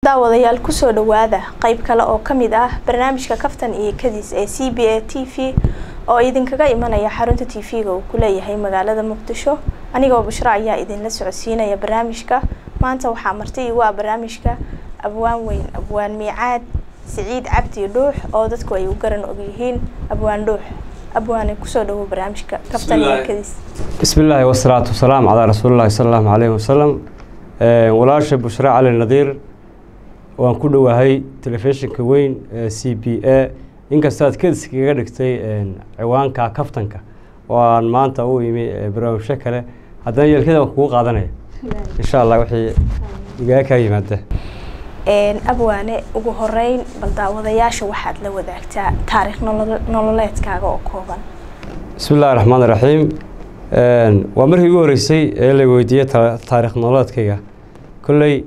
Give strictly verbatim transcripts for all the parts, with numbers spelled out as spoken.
daawadayaal ku soo dhawaada qayb kale oo kamid ah barnaamijka kaftan iyo kadis ee C B A T V oo idinkaga imanaya xarunta T V-ga uu ku leeyahay magaalada Muqdisho anigoo Bushra ayaa idin la socodsiinaya barnaamijka maanta waxa martay waa barnaamijka abwaan weyn abwaan miicaad Saciid Cabdi Dhuux oo dadku ay u garan og yihiin abwaan Dhuux abwaan ku soo dhawo barnaamijka kaftan iyo kadis bismillaah wa salaatu salaam ala rasuulillaah sallallahu alayhi wa sallam ee walaasha Bushra Ali Nadiir waan ku dhawahay telefishinka weyn ee C B A inkastoo aad kadis kaga dhigtay een ciwaanka kaftanka oo aan maanta u yimi barnaamijka kale haddana yeelkada ku qaadanay insha Allah wixii iga ka yimaada een abwaane ugu horeyn bal daawadayaasha waxaad la wadaagtaa taariikh nololeedkaaga oo kooban bismillaahir rahmaanir rahiim een waa markii ugu horeysay ee la weydiiyay taariikh nololeedkayga kullay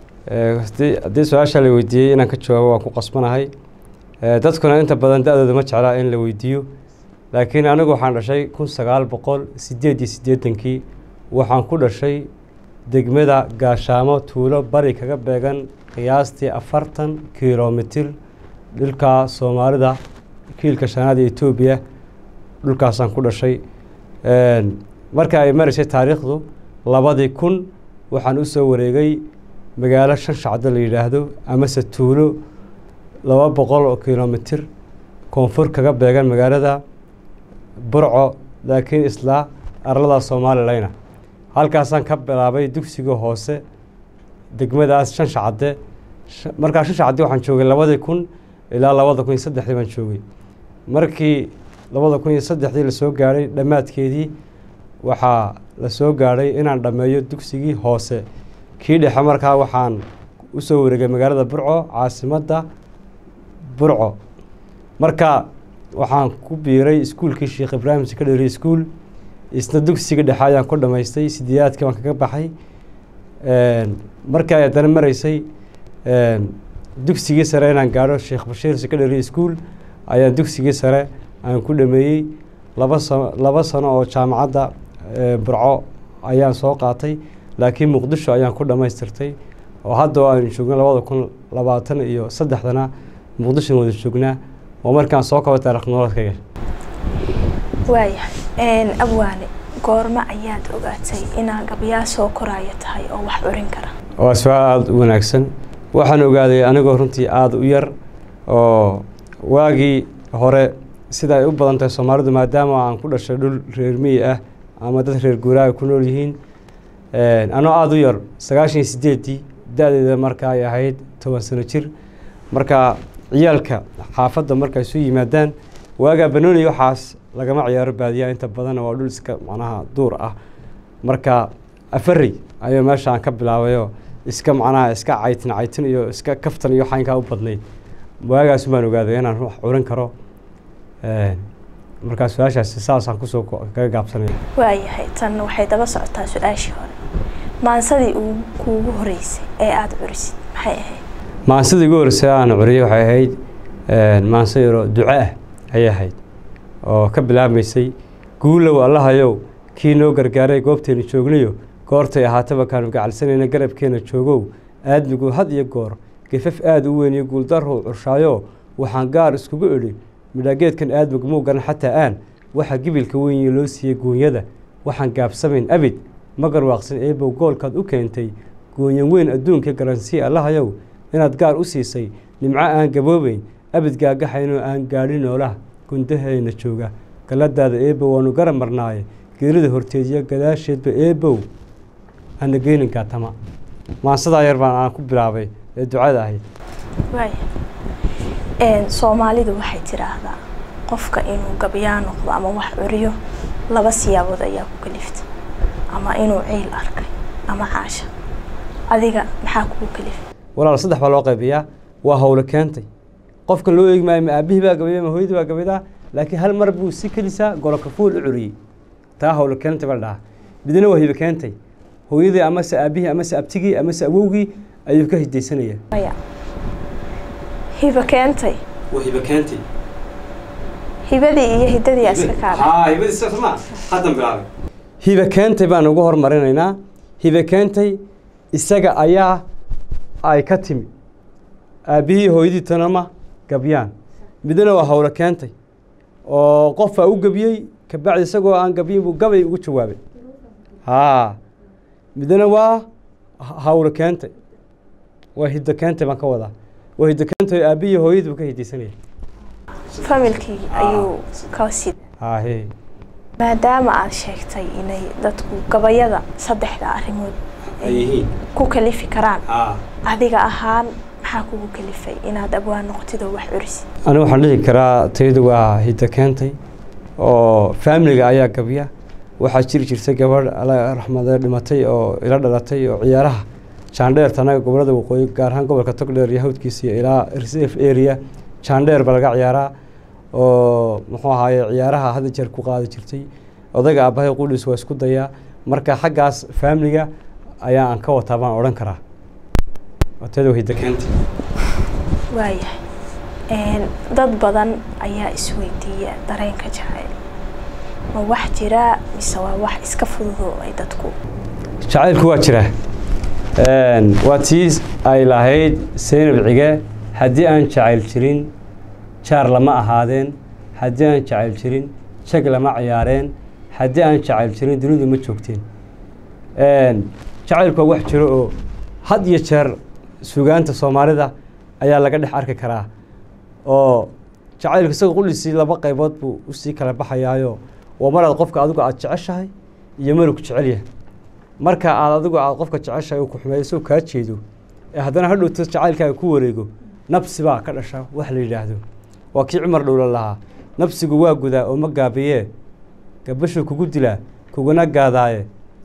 hadii su'aasha la weydiiyay inaan ka jawaabo waan ku qasbanahay dadkuna inta badan da'dooda ma jecla in la weydiiyo laakiin anigu waxaan dhashay kun sagaal boqol sideed iyo siddeetan-kii waxaan ku dhashay degmada Gaashaamo tuulo bari kaga beegan qiyaastii afartan kiiloomitir dhulka Soomaalida kiilka shanaad ee Itoobiya dhulkaasaan ku dhashay een marka ay marisay taariikhdu labadii kun waxaan u soo wareegay magaalo shan shacdo la yiraahdo ama se tuulo laba boqol oo kiiloomitir koonfur kaga beegan magaalada Burco laakiin isla arlada Soomaaliland halkaasaan ka bilaabay dugsiga hoose degmadaas shan shacde markaa shan shacde waxaan joogay labadii kun ilaa labada kun iyo saddexdii baan joogay markii labada kun iyo saddexdii la soo gaaray dhamaadkeedii waxaa la soo gaaray inaan dhameeyo dugsigii hoose kii dhexe markaa waxaan u soo wareegay magaalada Burco caasimadda Burco marka waxaan ku biiray iskuulkii Sheekh Ibraahim Secondary School isna dugsiga dhexe ayaan ku dhameystay sideedaadkii waan kaga baxay een marka ay dan maraysay een dugsigii sare inaan gaaro Sheekh Bashiir Secondary School ayaan dugsigii sare aan ku dhameeyay laba sano laba sano oo jaamacadda Burco ayaan soo qaatay laakiin Muqdisho ayaan ku dhameystirtay oo hadda aan joogno labada kun labaatan iyo saddexdana Muqdisho wada joognaa oo markaan soo kabo taariikh nololeedkayga waaya een abwaane goorma ayaad ogaatay inaan gabiyaa soo koraayo tahay oo wax urin kara waa su'aal wanaagsan waxaan ogaaday anigoo runtii aad u yar oo waagii hore sida ay u badan tahay Soomaalidu maadaama aan ku dhashay dhul reer miyi ah ama dad reer guuraaga ku nool yihiin een anoo aad u yar sagaashan iyo siddeed da'deeda markaa ay ahayd toban sano jir marka ciyaalka xaafadda markay soo yimaadaan waaga banooni waxaas lagama ciyaaro baadiya inta badan waa dhul iska macnaha duur ah marka afari ayaa meesha aan ka bilaabayo iska macnaha iska caytin caytin iyo iska kaftan iyo xaynka u badnay waagaas ma ogaaday inaan wax urin karo ee marka su'aashaas saasaan ku soo kaga gaabsanay waayahay tan waxay daba socotaa su'aashii hore maansadii uu kuugu horeysay ee aad curisid maxay ahayd maansadii ugu horeysay aan curiyay waxay ahayd ee maansayro ducaa ay ahayd oo ka bilaabmaysay guulow Allahayow kii noo gargaaray goobteena joognayo goortay ahaataba kaanu gacalsanayna garabkeena joogow aadmigu had iyo goor gafaf aad u weyn iyo guuldaro curshaayo waxaan gaar iskugu idhi midhageedkan aadmigu muu garan xataa aan waxa gibilka weyn loo siiyay goonyada waxaan gaabsamayn abid magar waaqsan eebow goolkaad u keentay goonyan weyn adduunka garansi Allahayow inaad gaar u siisay nimco aan gaboobayn abid gaagaxayno aan gaadhin noolaha gundaheena jooga galadaada eebow waanu garan marnaaye geerida horteediya gadaasheedba eebow ana geeninka tama maansada yar baan aan ku bilaabay ee ducada ahayd way een Soomaalidu waxay tiraahdaa qofka inuu gabiyaa noqdo ama wax curiyo laba siyaabood ayaa ku kaliftay ama inuu ciil arkay ama caasha adiga maxaa ku kalifay walaal saddex baa loo qaybiyaa waa hawlo keentay qofka loo eegmay ma aabihii baa gabayay ma hooyadii baa gabayda laakiin hal mar buu si kalisa golka fuul u curiyay taa hawlo keentay baa dhaha midna waa hiba keentay hooyadii ama aabihii ama abtigii ama awowgii ayuu ka hidaysanaya aya hiba keentay waa hiba keentay hibadii iyo hidadii aska kaada ha hibadii sama hadan bilaabay hiba keentay baan ugu hormarinaynaa hiba keentay isaga ayaa ay ka timi aabihii hooyadii tanama gabyaan midna waa hawla keentay oo qofaa u gabiyey kabacdi isagoo aan gabyin buu gabay ugu jawaabay haa midna waa hawla keentay waa hidda keentay baan ka wadaa waa hidda keentay aabihii hooyadii ka hidaysanayay familkii ayuu ka sid haa hee maadaama aad sheegtay inay dadku gabayada saddexda arrimood ay ku kalifi karaan adiga ahaan maxaa kugu kalifay inaad abwaan noqotid oo wax curisid aniga waxaan dhihi karaa tayadu waa hidda keentay oo family-ga ayaa gabiya waxaa jiri jirtay gabadh alla raxmada dhimatay oo ila dhalatay oo ciyaaraha jaandheer tanaga gobolada waqooyi gaar ahaan gobolka Togdheer iyo hawdkiisa iyo ilaa reserve area jaandheer baa laga ciyaaraa oo muxuu ahaayay ciyaaraha hadda jeer ku qaadi jirtay odayga aabahay qudus waa isku dayaa marka xaggaas family-ga ayaa aan ka wataa baan oran karaa watado hidda keentay waayahay een dad badan ayaa isweydiiya dareenka jacayl ma wax jira mise waa wax iska fudud ay dadku jacaylku waa jira een waa tiis ay lahayd Seenab Cige haddii aan jacayl jirin jaar lama ahaadeen haddii aan jacayl jirin shag lama ciyaareen haddii aan jacayl jirin dunidu ma joogteen een jacaylku wax jiro oo had iyo jeer suugaanta Soomaalida ayaa laga dhex arki karaa oo jacaylku isaga qulisi laba qaybood buu u sii kala baxayaayo oo marad qofka adigu aad jeceshahay iyo maruu ku jecel yahay marka aad adigu aad qofka jeceshahay ku xumeeyso ka jeedo ee haddana hadhowto jacaylkaaga ku wareego nafsi baa ka dhasha wax la yiraahdo waa kii Cumar dhowla lahaa nafsigu waa gudaa oo ma gaabiye gabashu kugu dilaa kuguna gaadaaye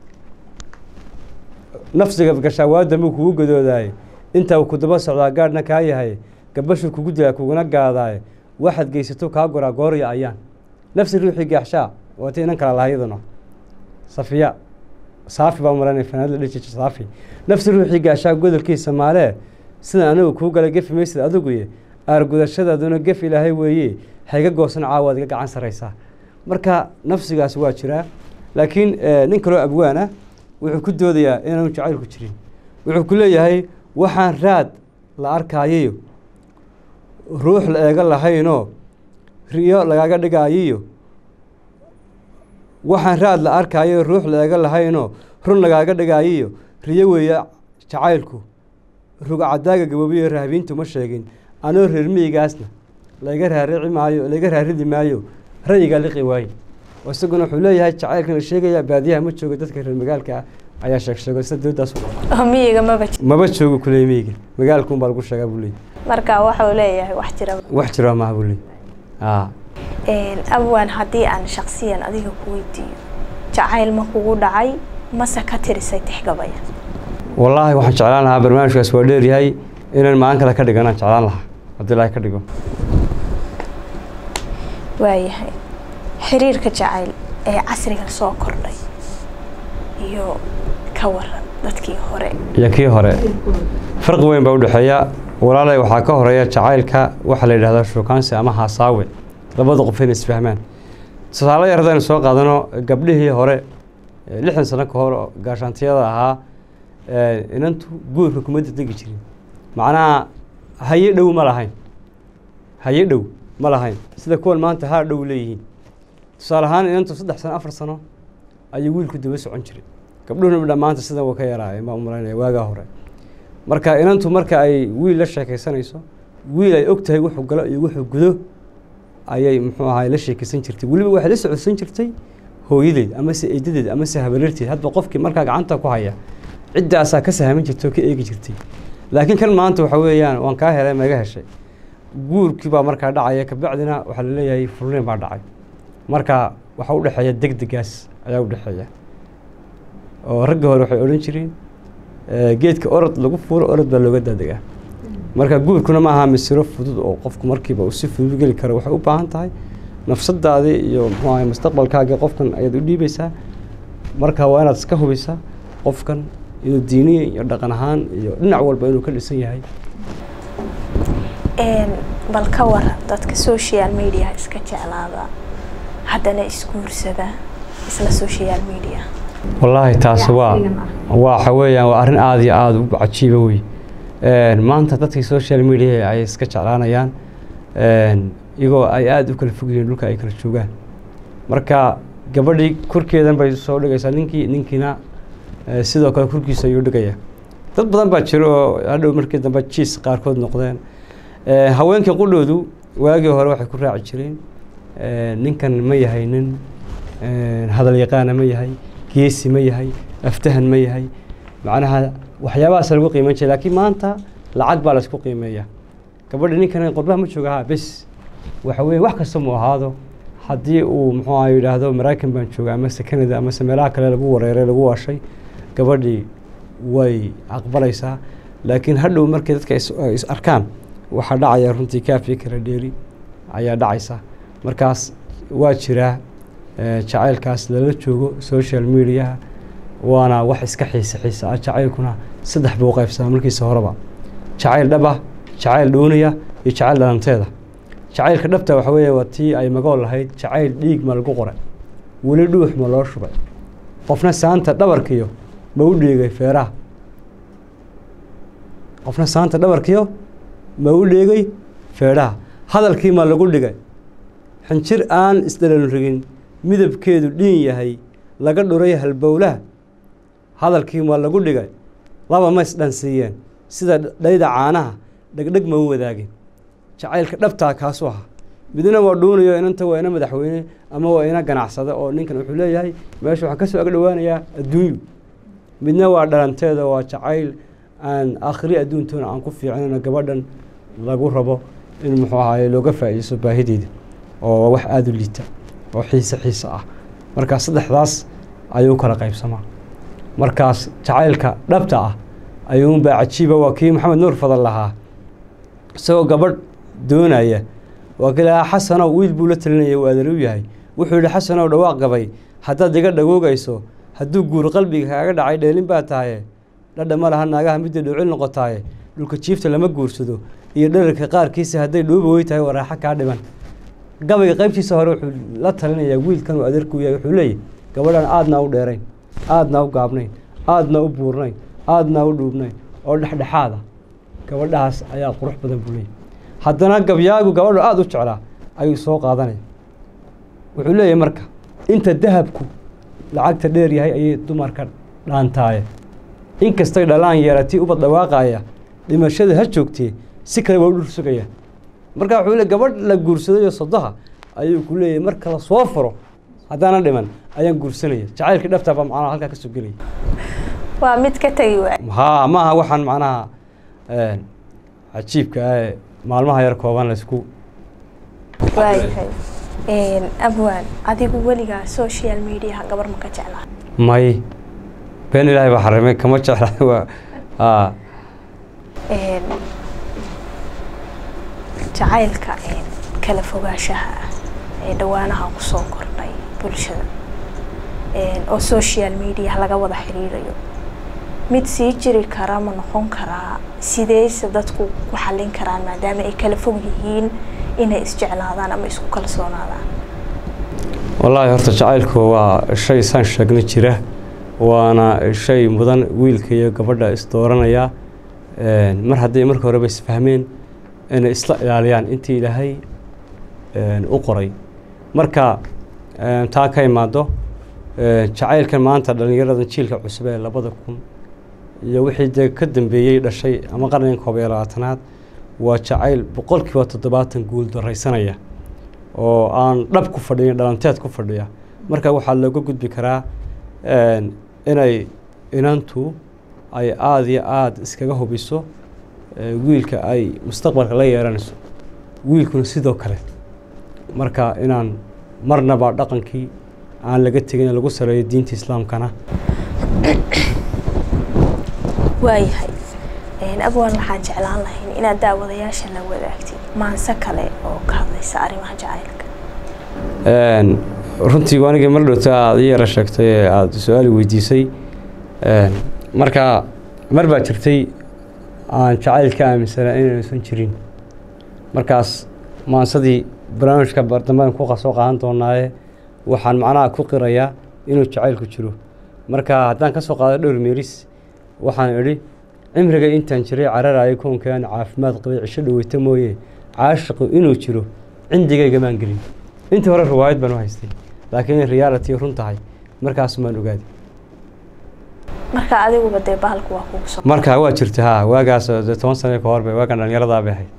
nafsiga gashaa waa dambu kugu gadoodaay inta uu ku daba socdaa gaadhna ka yahay gabashu kugu dilaa kuguna gaadaaye waxaad geysato ka goraa gooriya ayaan nafsi ruuxi gaxshaa watii inan kala lahaydano safiya saafi baa maran fanaanada dhijita saafi nafsi ruuxi gaxshaa godolkiisa maale sida anigu ku galay gaf meesida adigu yee aargudashadaaduna gaf ilaahay weeye hayga goosan caawaad iga gacan sareysaa marka nafsigaas waa jiraa laakiin nin kale abwaana wuxuu ku doodayaa inaanu jacaylku jirin wuxuu ku leeyahay waxaan raad la arkaayo ruux la eega lahayno riyo lagaga dhigaayo waxaan raad la arkaayo ruux la eega lahayno run lagaga dhigaayo riyo weeye jacaylku ruga cadaaga gabobiyo rahabintu ma sheegin anoo reer miyigaasna laga raarici maayo laga raaridi maayo rayiga liqi waay wasaguna wuxuu leeyahay jacaylkan la sheegaya baadiyaha ma joogo dadka reer magaalka ayaa sheeg sheegay sida doodaas miyiga maba maba joogo kulay miyiga magaalku baa lagu sheegaa buu leeyahay marka waxa uu leeyahay wax jira wax jira ma buu leeyahay ah een abwaan hadii aan shakhsiyan adiga ku weydiiyo jacayl ma kugu dhacay mase ka tirisay tixgabaya wallahi waxaan jeclaan lahaa barnaamijkaas waa dheer yahay inaan maan kala ka dhigana jeclaan lahaa hadii la ka dhigo waayahay xiriirka jacayl ee casriga soo kordhay iyo ka waran dadkii hore iyo kii hore farq weyn baa u dhaxeeya walaalay waxa ka horeeya jacaylka waxa la yiraahdo shukaansi ama haasaawe labada qof inay isfahmaan tusaale yar hadaan soo qaadano gabdhihii hore lixdan sano ka hor gaashaantiyada ahaa ee inantu guurka kuma degdegi jirin macnaha haye dhow ma lahayn haye dhow ma lahayn sida kuwan maanta ha dhow leeyihiin tusaale ahaan inantu saddex sano afar sano ayuu wiilku daba socon jiray gabdhuhuna dhamaanta sida waa ka yaraay ma umaleynaya waaga hore marka inantu marka ay wiil la sheekaysanayso wiil ay ogtahay wuxuu galo iyo wuxuu gudo ayay muxuu ahaay la sheekaysan jirtay waliba waxa la socodsan jirtay hooyadeed ama si eedadeed ama si habareerteed hadba qofkii marka gacanta ku haya cidaas ka sahaamin jirtay ka eegi jirtay laakiin kan maanta waxa weeyaan waan ka helay maga heshay guurkii baa marka dhacaya ka bacdina waxa la leeyahay furleen baa dhacay marka waxa u dhaxeeya degdegaas ayaa u dhaxeeya oo ragga hore waxay oran jireen geedka orod lagu fuuro orod baa looga daadagaa marka guurkuna ma aha misiro fudud oo qofku markiiba uu si fudud gali karo waxay u baahan tahay nafsadaada iyo muxuu ahaay mustaqbalkaaga qofkan ayaad u dhiibaysaa marka waa inaad iska hubisaa qofkan inuu diiniye iyo dhaqan ahaan iyo dhinac walba inuu ka dhisan yahay een bal ka war dadka social media iska jeclaada haddana isguursada isla social media wallahi taas waa waxa weeyaan waa arrin aad iyo aad u cajiib weey maanta dadkii social media ay iska jeclaanayaan iyagoo ay aada u kala fog yihiin dhulka ay kala joogaan marka gabadhii korkeedan bay soo dhigaysaa ninkii ninkiina sidoo kale korkiisa ayuu dhigaya dad badan baa jiro oo hadhow markii dambe jiis qaarkood noqdeen haweenka qudhoodu waagii hore waxay ku raaci jireen ninkan ma yahay nin hadal yaqaana ma yahay geesi ma yahay aftahan ma yahay macnaha waxyaabahaas lagu qiimeyn jiray laakiin maanta lacag baa la isku qiimeeyaa gabadha ninkan qurbaha ma jooga bes waxa weeye wax kasta mu ahaado haddii uu muxuu ahaa yidhaahdo maraykan baan jooga amase canada amase meelaha kale lagu wareeray lagu waashay gabadhii way aqbalaysaa laakiin hadhow markay dadka is arkaan waxaa dhacaya runtii kaafi kala dheeri ayaa dhacaysa markaas waa jiraa jacaylkaas lala joogo social mediaha waana wax iska xiisa xiisa ah jacaylkuna saddex buu qaybsadaa markiisa horeba jacayl dhab ah jacayl dhoonaya iyo jacayl dhalanteeda jacaylka dhabta waxa weeye waa tii ay magool lahayd jacayl dhiig ma lagu qoray weli dhuux ma loo shubay qofna saanta dhabarkiyo ma u dheegay feeraha qofna saanta dhabarkiyo ma u dheegay feedhaha hadalkii ma lagu dhigay xinjir aan isdhalan rigin midabkeedu dhiin yahay laga dhuray halbowlaha hadalkii ma lagu dhigay laba ma isdhansiiyeen sida dhayda caanaha dhegdheg ma u wadaagin jacaylka dhabtaa kaasu ahaa midna waa dhuunayo inanta waa ina madaxweyne ama waa ina ganacsada oo ninkan wuxuu leeyahay meesha waxaa kasoo ag dhowaanayaa adduunyu midna waa dhalanteeda waa jacayl aan akhri adduuntoona aan ku fiicnayno gabadhan lagu rabo in muxuu ahaaye looga faa'iideysto baahideeda oo wax aada u liita oo xiise xiise ah markaas saddexdaas ayuu kala qaybsamaa markaas jacaylka dhabta ah ayuunbaa cajiiba waa kii maxamed nuur fadal lahaa isagoo gabadh doonaya waa kii lahaa xasanow wiil buu la talinaya uu adeer u yahay wuxuu yihi xasanow dhawaaq gabay haddaad iga dhagoogayso hadduu guur qalbiga kaaga dhacay dheelin baa tahaye dhadha ma laha naagaha midda dhowcil noqotaaye dhulka jiifta lama guursado iyo dherarka qaarkiisa hadday dhooba wey tahay waa raaxo kaa dhiman gabayga qaybtiisa hore wuxuu la talinayaa wiilkan uu adeerku yahay wuxuu leeyahy gabadhan aadna u dheerayn aadna u gaabnayn aadna u buurnayn aadna u dhuubnayn oo dhexdhexaada gabadhahaas ayaa qurux badan buu leeyahy haddana gabyaagu gabadhu aada u jeclaa ayuu soo qaadanaya wuxuu leeyahay marka inta dahabku lacagta dheer yahay ayay dumarka dhaantaaye inkastay dhalaan yeeratii ubad dhawaaqaya dhimashada ha joogtee si kale waa u dhur sugaya marka wuxuu leey gabadh la guursadayo sodoha ayuu ku leeyahay marka la soo furo haddana dhiman ayaan guursanaya jacaylkii dhabtaa baa macnaha halkaa ka soo gelaya waa mid ka tegi waay haa maaha waxaan macnaha cajiibka ah maalmaha yar kooban laysku waayahay abwaan adigu weligaa social mediaha gabar ma ka jeclaa may been ilaahay baa xarimay kama jeclaa waa haa jacaylka kala fogaanshaha ah ee dhawaanaha ku soo kordhay bulshada oo social media laga wada xiriirayo mid sii jiri kara ma noqon karaa sideyse dadku ku xallin karaan maadaama ay kala fog yihiin inay isjeclaadaan ama isku kalsoonaadaan wallaahi horta jacaylku waa shay saan sheegna jira waana shay mudan wiilka iyo gabadha isdooranaya mar hadday marka horeba isfahmeen inay isla ilaaliyaan intii ilaahay u qoray marka taa ka imaado jacaylkan maanta dhallinyarada jiilka cusub ee labada kun iyo wixii dee ka dambeeyey dhashay ama qarnigan koob iyo labaatanaad waa jacayl boqolkiiba toddobaatan guul daraysanaya oo aan dhab ku fadhiyin dhalanteed ku fadhiya marka waxaa looga gudbi karaa inay inantu ay aada iyo aada iskaga hubiso wiilka ay mustaqbalka la yeeranayso wiilkuna sidoo kale marka inaan marnaba dhaqankii aan laga tegin lagu sareeyo diinta islaamkana waayahay abwaan waxaan jeclaan lahayn inaad daawadayaasha la wadaagtid maanse kale oo ka hadlaysa arrimaha jacaylka runtii anigii mar dhowta aada i yara sheegtay ee aada su-aali weydiisay marka mar baa jirtay aan jacayl ka aaminsanaa inaysan jirin markaas maansadii barnaamijka bardambadan ku soo qaadan doonaaye waxaan macnaha ku qirayaa inuu jacaylku jiro marka haddaan ka soo qaado dhowr meeris waxaan idhi cimriga intaan jiray cararayo koonkaan caafimaad qabay cisho dhaweyta mooye caashiqu inuu jiro cindigayga maan gelin intii hore riwaayad baan u haystay laakiin reality run tahay markaas maan ogaaday marka adigu badee bahalku waa kugu soo marka waa jirta ha waagaas toban sano ka hor bay waagan dhalinyarada bay ahayd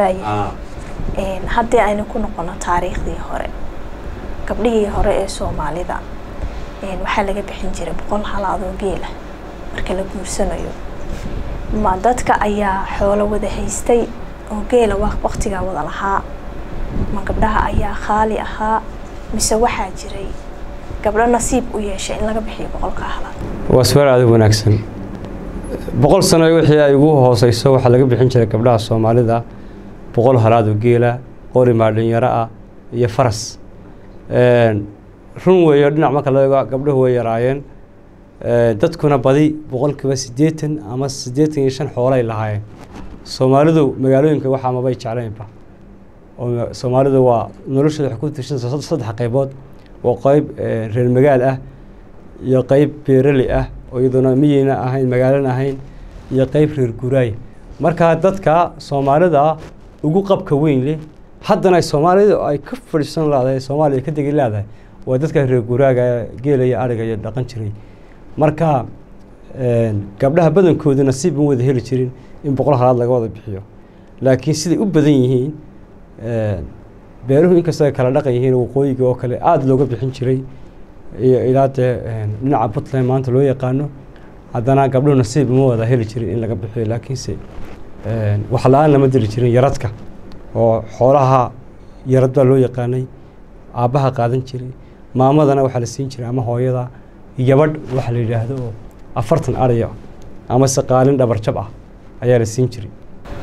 een haddii aynu ku noqono taariikhdii hore gabdhihii hore ee Soomaalida een waxaa laga bixin jiray boqol halaad oo geel ah marka la guursanayo ma dadka ayaa xoolo wada haystay oo geela waqtiga wada lahaa ma gabdhaha ayaa khaali ahaa mise waxaa jiray gabdho nasiib u yeeshay in laga bixiyo boqolka halaad waa su'aal aad u wanaagsan boqol sano wixii ay ugu hooseyso waxa laga bixin jiray gabdhaha Soomaalida boqol halaad oo geela qori maadin yara ah iyo faras een run weeyo dhinac marka laga gabdhuhu way yaraayeen ee dadkuna badi boqolkiiba siddeetan ama siddeetan iyo shan xoolo ay lahaayeen Soomaalidu magaalooyinka waxa ma bay jeclaynba oo Soomaalidu waa noloshooda ku tirsan saddex qaybood oo qayb reer magaal ah iyo qayb beerali ah oo iyaduna miyayna ahayn magaalana ahayn iyo qayb reer guuraay marka dadka Soomaalida ugu qabka weyn leh haddana Soomaalidu ay ka fadhiisan lahayd Soomaaliya ka degi lahayd waa dadka reer guuraaga geelaya ariga iyo dhaqan jiray marka een gabdhaha badankoodu nasiib u wada heli jirin in boqol halaad laga wada bixiyo laakiin sidii u badan yihiin een beeruhu inkastoo kala dhaqan yihiin waqooyiga oo kale aad looga bixin jiray iyo ilaata dhinaca Puntland maanta loo yaqaano haddana gabdhuhu nasiib uma wada heli jirin in laga bixiyo laakiin se een wax la'aan lama diri jirin yaradka oo xoolaha yarad baa loo yaqaanay aabaha qaadan jiray maamadana waxa la siin jiray ama hooyada gabadh waxa la yiraahdo afartan ariyo ama saqaalin dhabar jab ah ayaa la siin jiray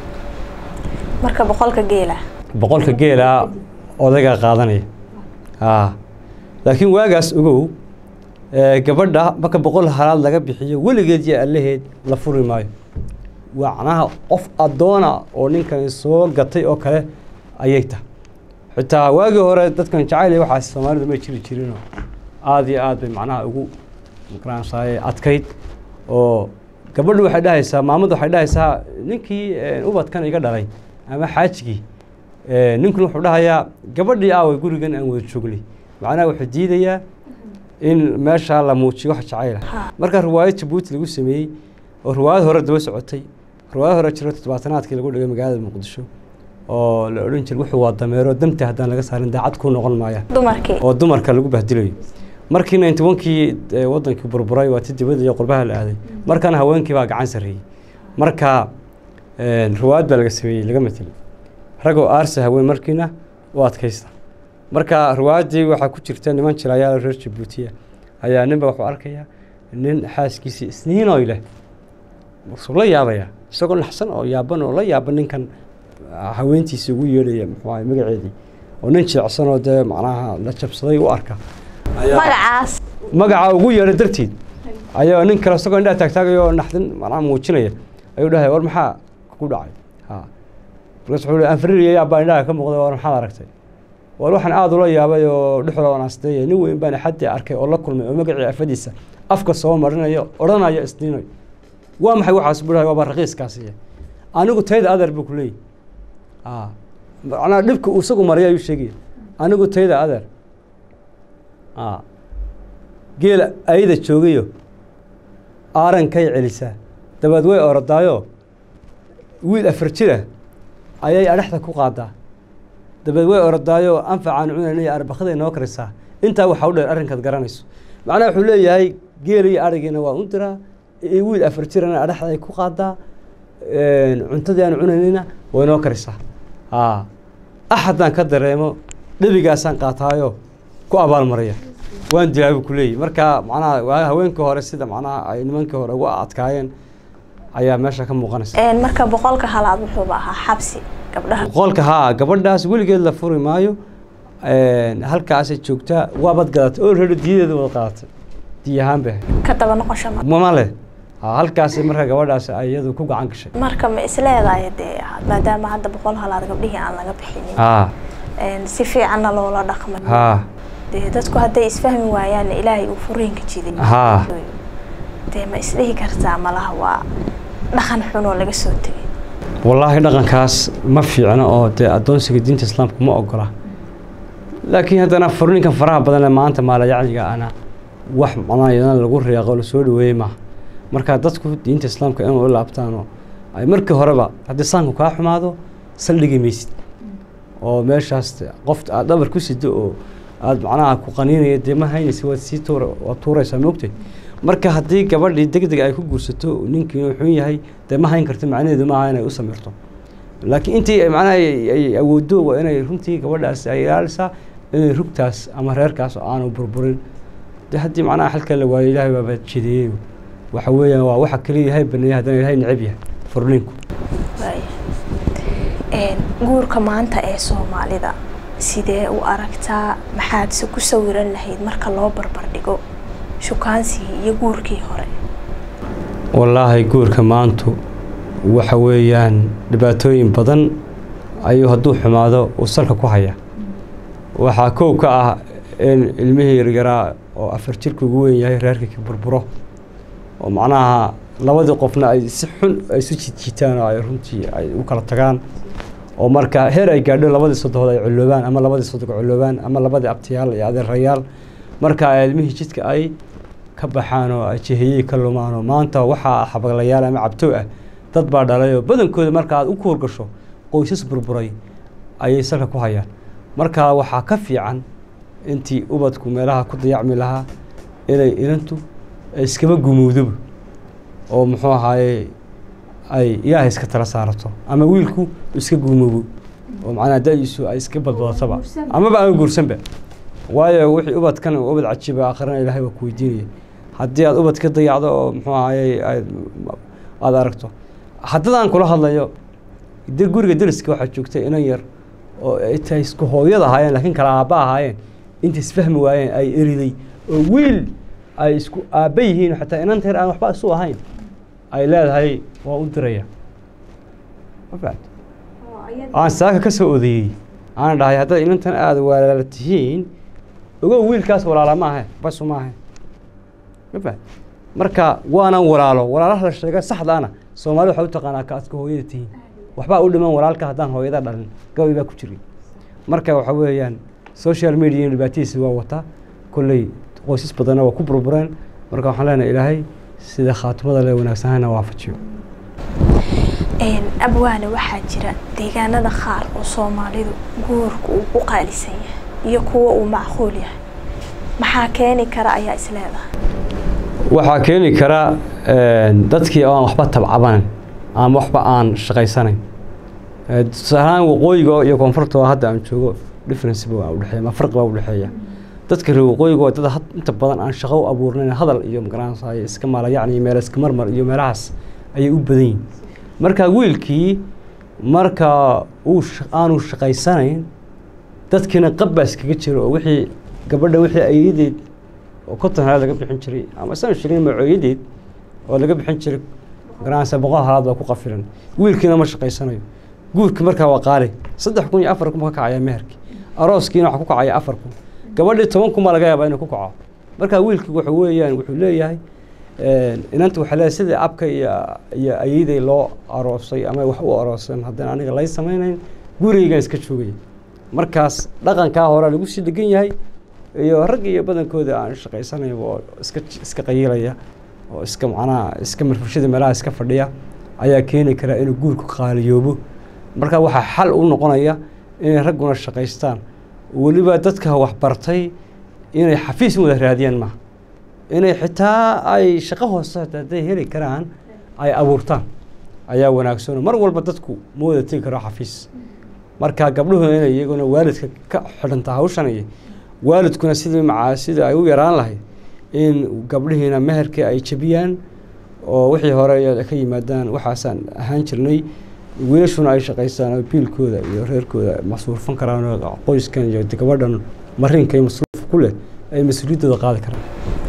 marka boqolka geela boqolka geela odayga qaadanaya ha laakiin waagaas ugu ee gabadha marka boqol halaad laga bixiyo waligeed iyo allaheed la furi maayo waanaha qof adoona oo ninkan soo gatay oo kale ayay tahay xitaa waagi hore dadkan jacayl waxa Soomaalidu ma jiri jirin aad iyo aad bay macnaha ugu maqraansaay adkayd oo gabadhu waxay dhahaysaa maamadu waxay dhahaysaa ninkii ubadkan iga dhalay ama xaajigi ee ninkuna wuxuu dhahayaa gabadhii aaway gurigan aan wada joognay macnaha wuxuu diidayaa in meesha la muujiyo wax jacayl marka riwaayad Djibouti lagu sameeyay oo riwaayad hore daba socotay riwaayad hore jirtay toddobaatanaadkii lagu dhigay magaalada Muqdisho oo la oran jiray wuxuu waa dameero damta haddaan laga saarin daacad ku noqon maaya dumarkii oo dumarka lagu bahdilayo markii ninety one kii wadankii burburay waa tidibada iyo qurbaha la aaday markana haweenkii baa gacan sareeyay marka een riwaayad baa laga sameeyay laga matali rago aarsa haween markiina waa adkaysta marka riwaayadii waxa ku jirta niman jilayaal reer Djibouti ayaa ninba wuxuu arkayaa nin xaaskiisa isniin oo ilaa wuxuu la yaabaya isagoo naxsan oo yaaban oo la yaaban ninkan haweentiisa ugu yeedhaya muxuu ahay magaceedii oo nin jecsan oo de macnaha la jabsaday u arka magacaas magaca ugu yeedhay darteed ayaa nin kale isagoo indhaha taagtaagayo naxdin macnaha muujinaya ayuu dhahay war maxaa ku dhacay ha wuxuu anfariya yaa baa indhaha ka muuqday war maxaa aragtay war waxaan aad ula yaabay oo dhuxul oo naastay nin weyn baan xaddi arkay oo la kulmay oo magacii afadiisa afka soo marinayo oranayo isniinay waa maxay waxaas buuray waa raqiiskaasi anigu tayda adar buu kulay ah ana dhibka uu isagu mariyay ayuu sheegay anigu tayda adar ah geel ayda joogayo aaran kay celisa dabad way orodaayo wiil afar jira ayay adhaxda ku qaadaa dabad way orodaayo anfacaan cunanay arbaqada inoo karisa inta waxa u dheer arrinkaad garanayso macnaha wuxuu leeyahay geel iyo arigiina waa u diraa wiil afar jirana adhaxda ay ku qaadaa een cuntadii aan cunanayna way inoo karisa ha axadan ka dareemo dhabigaasaan qaataayo ku abaal maraya waan dilaabu ku leeyahay marka macnaha waa haweenka hore sida macnaha ay nimanka hore uga adkaayeen ayaa meesha ka muuqanaysa een marka boqolka halaad wuxuu ahaa xabsi gabdhaha boqolka ha gabadhaas weligeed la furi maayo een halkaas ay joogtaa waa bad gadatay oo reer diideeda wada qaadatay diyahan baa ka daba noqosho ma leh halkaas marka gabadhaas ay iyadu ku gacan gashay marka ma isleedahay de maadaama hadda boqol halaad gabdhihii aan laga bixinin ha een si fiican loola dhaqmay ha de dadku hadday isfahmi waayaan ilaahay uu furiinka jiday ha de ma isdhihi kartaa malaha waa dhaqan xun oo laga soo tagay wallaahi dhaqankaas ma fiicna oo dee addoonsiga diinta islaamka ma ogola laakiin haddana furninkan faraha badan ee maanta maalayacniga ana wax macnaha iyadana lagu riyaaqo la soo dhaweeyey maaha marka dadku diinta islaamka inuu u laabtaano ay markii horeba haddii saanku kaa xumaado saldhigi maysid oo meeshaas qof aad dhabar ku sido oo aad macnaha ku qaniinaya dee ma haynaysa waad sii tuura waad tuuraysaa moogtay marka haddii gabadhii degdeg ay ku guursato ninkii uu xun yahay dee ma hayn karto macnaheedu maaha inay u samirto laakiin intii macnaha ay awooddo waa inay runtii gabadhaas ay ilaalisaa inay rugtaas ama reerkaas oo aanu burburin dee haddii macnaha xalka la waayo ilaahay baaba jideeyey waxa weeyaan waa waxa kaliya yahay baneeya haddana ilaahay necab yahay furninku guurka maanta ee Soomaalida sidee u aragtaa maxaad si ku sawiran lahayd marka loo barbar dhigo shukaansi iyo guurkii hore wallaahi guurka maanta waxa weeyaan dhibaatooyin badan ayuu hadduu xumaado uu salka ku haya waxaa koow ka ah in ilmihii yaryaraa oo afar jirka ugu weyn yahay reerka ka burburo oo macnaha labadii qofna ay si xun ay isu jiitaan oo ay runtii ay u kala tagaan oo marka heer ay gaadho labadii sodood ay culoobaan ama labadii sodog culoobaan ama labadii abtiyaal iyo adeerayaal marka ilmihii jidka ay ka baxaan oo ay jihiyey ka lumaan oo maanta waxaa xabaglayaal ama cabto ah dad baa dhalay oo badankooda marka aad u koor gasho qoysas burburay ayay salka ku hayaan marka waxaa ka fiican intii ubadku meelaha ku dayacmi lahaa inay inantu iskaba gumuuduba oo muxuu ahaaye ay ilaahay iska tala saarato ama wiilku iska gumuubo oo macnaha daayisu ay iska badbadataba amaba aan guursanba waayo wixii ubadkan ubad cajiba aakhirana ilaahay waa ku weydiinaya haddii aad ubad ka dayacdo oo muxuu ahaaye aad aragto haddadaan kula hadlayo de guriga deriska waxaa joogtay inan yar oo intay isku hooyada ahaayeen laakiin kala aabba ahaayeen intay isfahmi waayeen ay eriday oo wiil ay isku aabba yihiin xataa inanta yar aan waxba isu ahayn ay leedahay waa u diraya aan saaka ka soo odeeyey aan dhahay haddaad inantan aada walaala tihiin ogow wiilkaas walaala ma ahe basu ma ahe mafahad marka waanaan walaalo walaalaha la sheega saxdaana soomaalida waxay u taqaanaa ka adka hooyada tihiin waxbaa u dhiman walaalka haddaan hooyada dhalin gabay baa ku jiray marka waxa weeyaan social media dhibaatadiisa waa wataa kolley qoysas badanna waa ku burbureen marka waxaan leenahay ilaahay sida khaatimada le wanaagsanana waafajiyo abwaane waxaa jira deegaanada qaar oo Soomaalidu guurku uu ku qaalisan yahay iyo kuwa uu macquul yahay maxaa keeni kara ayaa isleedahay waxaa keeni kara dadkii aan waxba tabcaban ama waxba aan shaqaysanayn sahaan waqooyiga iyo koonfurta hadda aan joogo difference baa u dhaxeeya ma farq baa u dhaxeeya dadka reer waqooyiga waa dad inta badan aan shaqo u abuurnayn hadal iyo magaranayay iska maalayacni meel iska marmar iyo meelahaas ayay u badan yihiin marka wiilkii marka uu aanu shaqaysanayn dadkina qabbaas kaga jiro oo wixii gabadha wixii ayadeed oo konton halaad laga bixin jiray ama shan shilin macooyadeed oo laga bixin jiray garanaysa boqol halaad baa ku qafilan wiilkiina ma shaqaysanayo guurkii markaa waa qaali saddex kun iyo afar kun ka kacaya meherkii arooskiina waxa ku kacaya afar kun gabadhii toban kun ma laga yaabaa inuu ku kaco marka wiilkii wuxuu weeyaan wuxuu leeyahay inanta waxa leeyahay sida abka iyo iyo ayaday loo aroosay ama wax u aroosan haddana aniga lay samaynayn gurigayga iska joogay markaas dhaqanka hore lagu sii degan yahay iyo rag iyo badankooda aan shaqaysanayo oo iska iska qayilaya oo iska macnaha iska marfashada meelaha iska fadhiya ayaa keeni kara inuu guurku qaaliyoobo marka waxa xal u noqonaya inay ragguna shaqaystaan waliba dadka wax bartay inay xafiis wada raadiyaan ma inay xitaa ay shaqo hoose haday heli karaan ay abuurtaan ayaa wanaagsan mar walba dadku mooda tii karo xafiis marka gabdhuhu inay iyaguna waalidka ka xidhanta hawshan iyo waalidkuna sidii macaasida ay u yaraan lahayd in gabdhihiina meherka ay jabiyaan oo wixii hore ka yimaadaan waxaasaan ahaan jirnay wiilashuna ay shaqaystaan oo biilkooda iyo reerkooda masruufan karaan oo qoyskan iyo gabadhan marinka ay masruuf ku leh ay mas'uuliyadooda qaadi karaan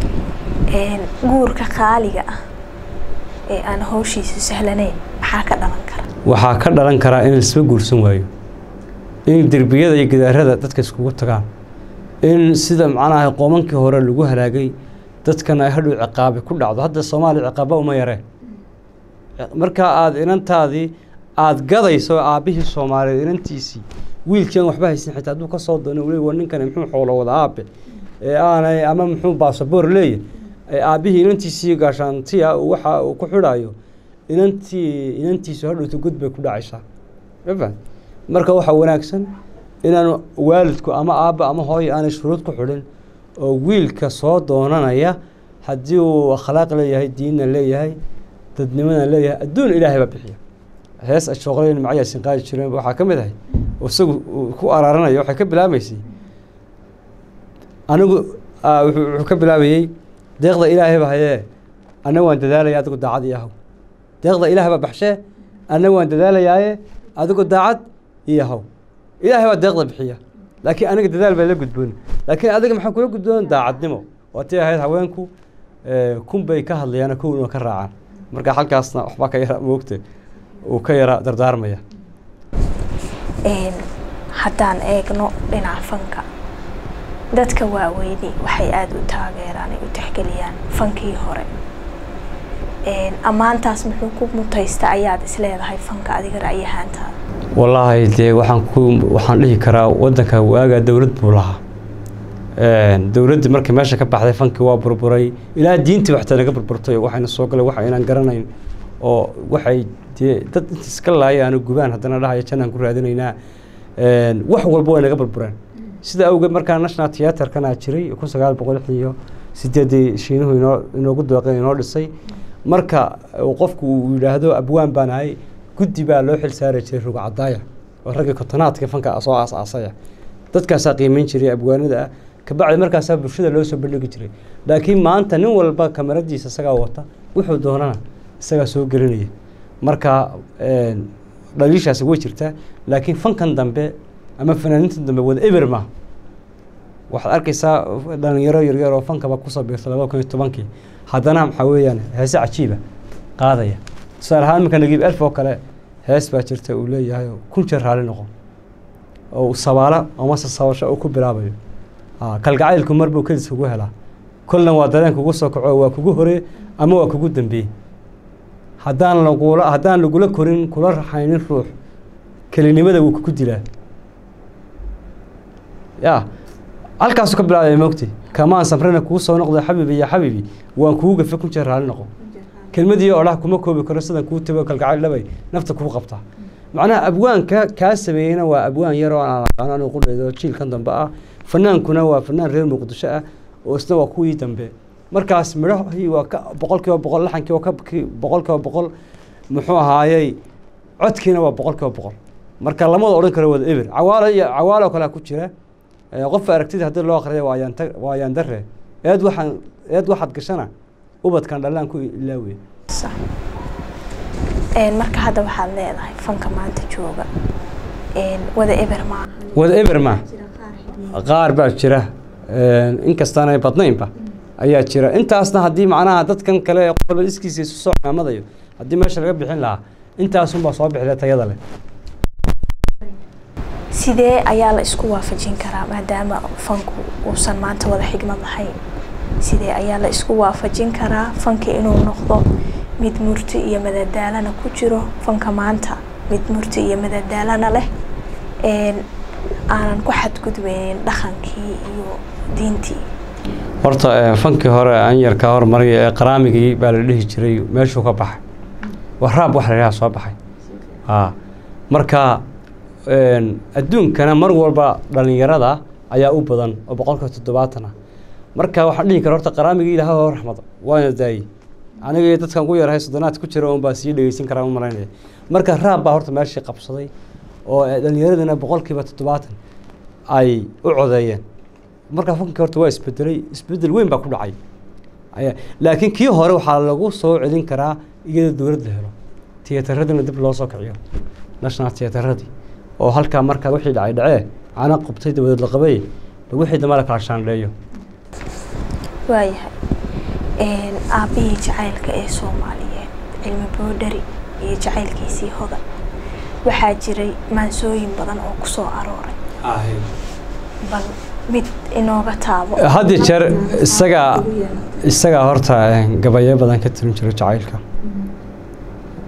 een guurka qaaliga ah ee aan hawshiisa sahlanayn maxaa ka dhalan kara waxaa ka dhalan kara in isba guursan waayo in derbiyada iyo gidaarada dadka iskugu tagaan in sida macnaha qoomankii hore lagu halaagay dadkan ay hadhow ciqaabe ku dhacdo hadda Soomaaliya ciqaaba uma yareen marka aad inantaadii aad gadayso aabihii Soomaaliyeed inantiisii wiilkan waxba haysan xitaa haduu ka soo doono uu ninkan muxuu xoolo wada aabe ee aanay ama muxuu baasaboor leeyahay aabihii inantiisii gaashaantiya waxa uu ku xidhayo inantii inantiisu hadhowto gudbay ku dhacaysaa rafan marka waxa wanaagsan inaan waalidku ama aaba ama hooyo aan shuruud ku xidhin oo wiilka soo doonanaya hadii uu akhlaaq leeyahay diinna leeyahay dadnimada leeyahay adduun ilaahay ba bixiya hees ashooqleen macaya sin qaadi jireen waxa kamid ah isagu ku araranayo waxa ka bilaabaysay anigu wuxuu ka bilaabayay deeqda ilaahay ba hayee anagu waan dadaalaya adigu daacad yahay deeqda ilaahay ba baxshay anagu waan dadaalayaaye adigu daacad yahay ilaahay waa deeqda bixiya laakiin aniga dadaal baa la gudboon laakiin adiga maxaa kula gudboon daacadnimo watii ahayd haweenku ee kun bay ka hadlayaan kuwa ka raacaan marka halkaasna waxba ka yara moogtay oo ka yara dardaarmaya een haddaan eegno dhinaca fanka dadka waaweyni waxay aad u taageeraan u tixgeliyaan fankii hore een amaantaas muxuu ku mutaysta ayaad isleedahay fanka adiga ra'yahaanta wallahi dee waxaan ku waxaan dhihi karaa wadanka waaga dawlad buu lahaa een dawladda markii meesha ka baxday fankii waa burburay ilaa diintii waxta naga burburtay waxayna soo galay waxa inaan garanayn oo waxay dad iska laayaan gubaan hadana dhahay janaan ku raadinaynaa een wax walba way naga burbureen sida awgeed markaa national theatre kana jiray kun sagaal boqol iyo sideed shiinuhu inoo inoogu dooqay inoo dhisay marka qofku uu yiraahdo abwaan baan ahay guddi baa loo xil saaray jiray ruga cadaaya oo ragga kotonaadka fanka soo aas-aasaya dadkaas qiimeyn jiray abwaanada ka bacdi markaas bulshada loo soo bandhigi jiray laakiin maanta nin walba kamaradiisa isaga wata wuxuu doonana isaga soo gelinaya marka een dhaliishaas way jirtaa laakiin fankan dambe ama fanaaniinta dambe wada ever ma waxaad arkaysaa dhalinyaro yar yar oo fanka ba ku soo biirtay laba kun iyo toban haddana waxa weeyaan hees cajiiba qaadaya salaam kan nagib alf oo kale hees baa jirta uu leeyahay kun jeer raali noqon oo sabaala ama sawasho oo ku bilaabayo ah kalgacaylku marbu kadis ugu helaa kulna waa dareen kugu soo kaco waa kugu hore ama waa kugu dambeeyay haddaan lagula haddaan lagula korin kula raxaynin ruux kelinimada uu ku dilaa ya halkaas ka bilaabay moogtay kamaan samrana ku soo noqday xabiibi ya xabiibi waan kuugu gafay kun jeer raali noqon kelmadii oo kuma koobi karo sidan ku tago kalgacayl labay nafta ku qabta macnaha abwaanka ka sameeyna waa abwaan yar oo aan aqaan oo qudheedo jiilkan dambe ah fanaankuna waa fanaan reer Muqdisho ah oo isna waa kuwii dambe markaas midhahi waa ka boqolkiiba boqol laxankii waa ka boqolkiiba boqol muxuu ahaayay codkiina waa boqolkiiba boqol marka lamada oran karo wada eber cawaalo iyo cawaalo kala ku jira qof aragtida hadii loo akhriyo waa yaan waa yaan darre eed waxaan eed waxad gashana ubadkan dhalaan ku ilaaway sax een marka hadda waxaad leedahay fanka maanta jooga een wada eber ma wada eber ma qaar baa jira een in kastaanay badnaynba ayaa jira intaasna hadii macnaha dadkan kale ee qolba iskiisa isu soo caamadayo hadii meesha laga bixin lahaa intaas un baa soo bixida tayada leh sidee ayaa la isku waafajin karaa maadaama fanku uusan maanta wada xigmad lahayn sidee ayaa la isku waafajin karaa fanka inuu noqdo mid murti iyo madadaalana ku jiro fanka maanta mid murti iyo madadaalana leh een aanan ku xadgudbeen dhaqankii iyo diintii horta fankii hore aan yar ka hormaray ee qaraamigii baa la dhihi jiray meeshuu ka baxay waraab wax laga soo baxay ah marka een adduunkana mar walba dhalinyarada ayaa u badan oo boqolkiiba toddobaatan ah marka waxa dhihi karo horta qaraamigii Ilaahay oo raxmad waana daayay aniga dadkan ku yarahay soddonaad ku jira oo baa sii dhageysan karaa u maleynay marka raab baa horta meeshii qabsaday oo dhalinyaradana boqolkiiba toddobaatan ay u codeeyeen marka fankii horta waa isbedelay isbedel weyn baa ku dhacay ayaa laakiin kii hore waxa lagu soo celin karaa iyada dawladda helo tiyaatarada dib loo soo kiciyo national theatre oo halka marka wixii dhacay dhacay ana qabtay dawlad la qabay wixii damala kala shaandheeyo waayahay een aabii jacaylka ee Soomaaliyeed cilmi boodari iyo jacaylkiisii hodan waxaa jiray maansooyin badan oo ku soo arooray aahay bal mid inooga taabo hadii jeer isaga isaga horta gabayo badan ka tirin jiray jacaylka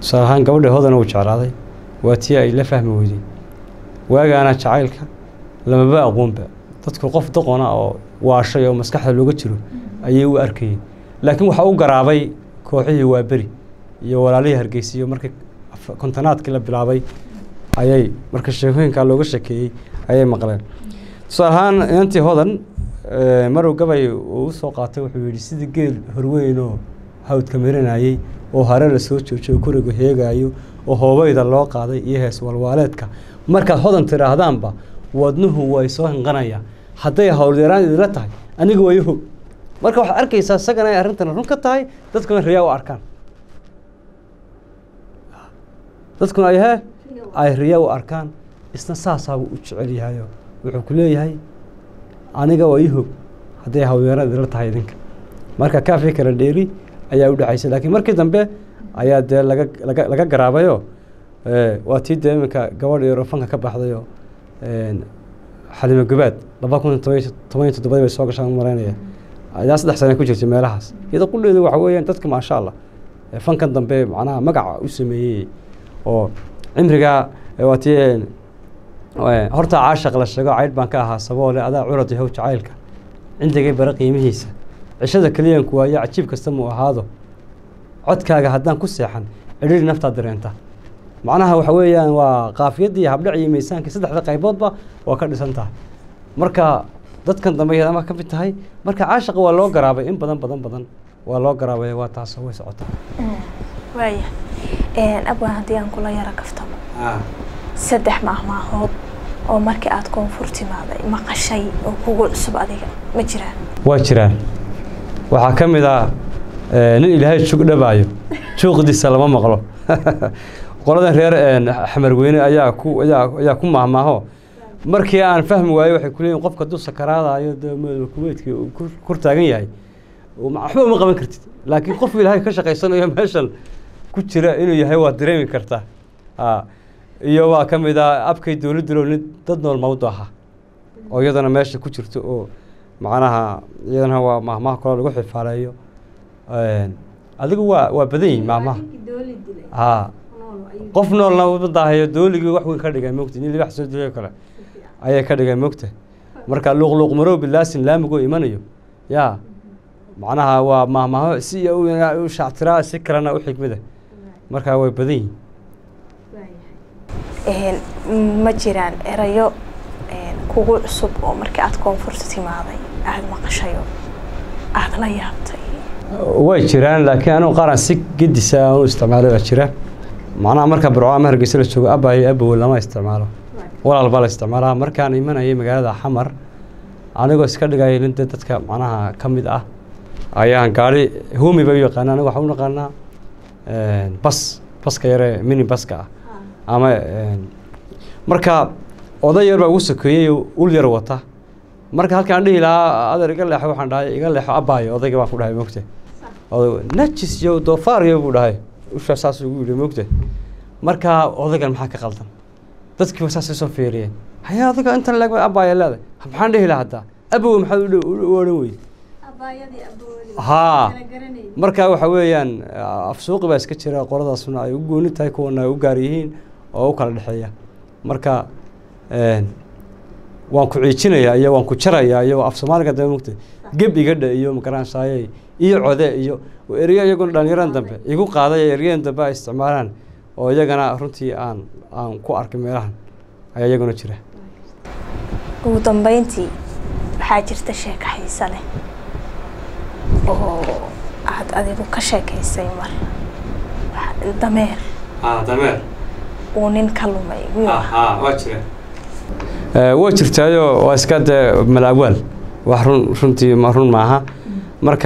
tusaale ahaan gabadha hodan uu jeclaaday waa tii ay la fahmi weyday waagaana jacaylka lamaba aqoonba dadku qof doqona oo waashay oo maskaxda looga jiro ayay u arkayeen laakiin waxa uu garaabay kooxihii waa beri iyo walaalihii hargeysiyo markii kontonaadkii la bilaabay ayay marka sheekooyinka looga sheekeeyey ayay maqleen tusaale ahaan inantii hodan marow gabay uu soo qaatay wuxuu yidhi sidii geel horweyn oo hawdka marinayay oo hare la soo joojiyo kurigu heegaayo oo hoobayda loo qaaday iyo hees walwaaleedka markaad hodan tidhaahdaanba wadnuhu way soo hinqanaya hadday howlyaraan idinla tahay aniga way hog marka waxaad arkaysaa isagana ay arrintan run ka tahay dadkuna riyaa u arkaan dadkuna ay hee ay riyaa u arkaan isna saasaabuu u jecel yahayo wuxuu ku leeyahay aniga waa ii hog hadday howlyaraan idinla tahay idinka marka kaafi kala dheeri ayaa u dhacaysay laakiin markii dambe ayaa dee laga laga laga garaabayo waa tii dee iminka gabadh iyo fanka ka baxdayo xalimo gabaad laba kun toban iyo toddoba bay soo gashaan maraynaya ayaa saddex sano ku jirtay meelahaas iyada qulleedu waxa weeyaan dadka maasha Allah fankan dambe macnaha magaca u sameeyay oo cimriga waa tii horta caashaq la sheego cayd baan ka ahaa saboole adaa curad yahow jacaylka cindigay bara qiimihiisa cishada kaliyanku waa cajiib kasta mu ahaado codkaaga haddaan ku seexan cidhiri naftaa dareenta macnaha waxa weeyaan waa qaafiyadii habdhac iyo miisaankii saddexda qayboodba waa ka dhisan tahay marka dadkan dambe ama ka mid tahay marka caashaqa waa loo garaabay in badan badan badan waa loo garaabay waa taas way socotaa waaya een abwaan haddii aan kula yara kaftamo saddex maalmood oo markii aad koonfur timaaday maqashay oo kugu cusub adiga ma jiraan waa jiraan waxaa ka mid ah nin ilaahay jug dhabaayo juuqdiisa lama maqlo qoladan reer xamar weyne ayaa ku ayaa ayaa ku maahmaaho markii aan fahmi waayo waxay ku leeyihiin qofka duu sakaraadayo kuweydkii ku taagan yahay waxba uma qaban kartid laakiin qof ilaahay ka shaqaysanayo meeshan ku jira inuu yahay waa dareemi kartaa iyo waa ka mid ah abkay dowladdu loo dad nool mawdu aha oo iyadana meesha ku jirto oo macnaha iyadana waa maahmaah kale lagu xifaaleeyo adigu waa waa badan yihiin maahmaah haa qof noolna u daahayo dooligii wax weyn ka dhigay moogta nin libax soo dilay kale ayay ka dhigay moogta marka luuq luuq marow bilaasin laamigo imanayo yaa macnaha waa maahmaaho si u shactiraa si kalena u xigmada marka way badan yihiin ma jiraan erayo kugu cusub oo markii aad koonfurta timaaday aad maqashayo aad la yaabtay way jiraan laakiin anigu qaran si gedisa aan u isticmaalo waa jira macnaha marka barwaaqo Hargeysa la joogo abaay abaw lama isticmaalo walaal baa la isticmaalaa markaan imanayay magaalada Xamar anigoo iska dhigay inta dadka macnaha kamid ah ayaan gaari hoomi bay yaqaanaan waxa uu naqaanaa ee bas baska yare mini baska ama marka oday yar baa ugu sokeeyay ul yar wata marka halkaan dhihi lahaa adeer iga leexo waxaan dhahay iga leexo abaay odayga baan ku dhahay moogtay oday najis iyo doofaar iyo buu dhahay usha saas ugu yiri moogtay marka odaygan maxaa ka qaldan dadkii wasaas soo feeriyeen haya adiga inta laag abaay leedahay maxaan dhihi lahaa hadda abaw maxaa u oran weey abaayadii abaw ha marka waxa weeyaan afsuuq baa iska jira qoradaasuna ay u gooni tahay kuwana u gaar yihiin oo u kala dhaxeeya marka een waan ku ciijinayaa iyo waan ku jarayaa iyo af Soomaaliga dambe mugtay gab iga dha iyo makaraan saayay iyo code iyo eriyo iyagu dhalinyarada dambe igu qaaday eriyan dambe isticmaalaan oo iyagana runtii aan aan ku arkay meelahan ayaa iyaguna jira ugu dambeyntii waxaa jirta sheeko xiiso leh oo aad adigu ka sheekaysay mar dameer ah dameer oo nin ka lumay aha waa jira ee waa jirtaayo waa iska malaawal wax run runtii ma run maaha marka